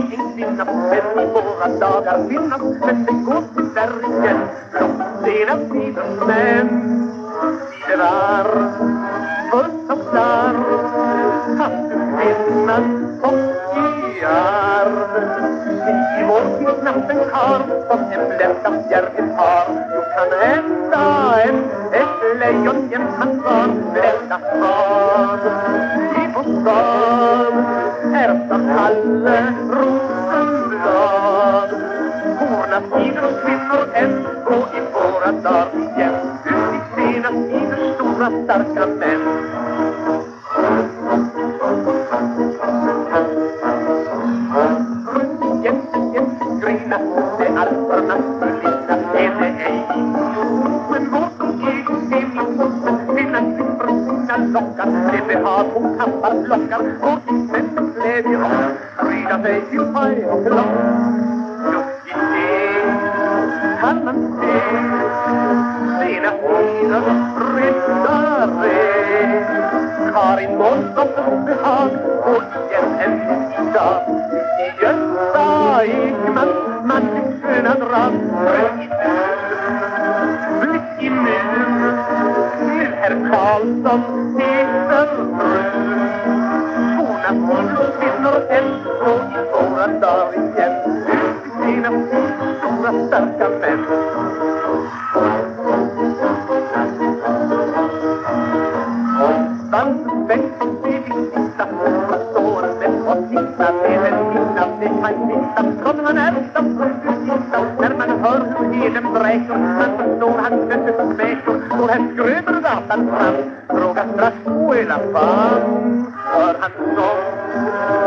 en kvinna, men i våra dagar finnas, men det går tyvärr igen. Långt sena tiders män sidrar fullt av slarv, att du kvinnan och i arv. I vår tid knappt en karl som en bländad järvigt har, jo kan ända ett lejon jämt hans var bländad svar. I vår stad är som Kalle Rosenblad, forna tiders kvinnor än gå i våra dagar igen, ut i sena tiders stora starka män. Grina, det alpernas förlinda är det ej. Men vår som är min moster, sina siffror, sina lockar, det behag hon tappar lockar, och i svenska glädje och sprida sig till faj och glad. Just i det kan man se sena tiders ryttare. Karin Månsdotters behag och igen en dag. I Gösta Ekman, man fick sköna drag. Blick i mun, nu herr Karlsson heter fru. Forna folkkvinnor än och i våra dagar igen, ut i sina stora starka män. Svansen växer till i sista, och står med och tittar med en hinna, det kan sitta. Som han är som sista, när man hör hur helen bräker, man förstår hans köttet smäker, och här skröper gatan fram. Fråga strax på hela fan, hör han sång.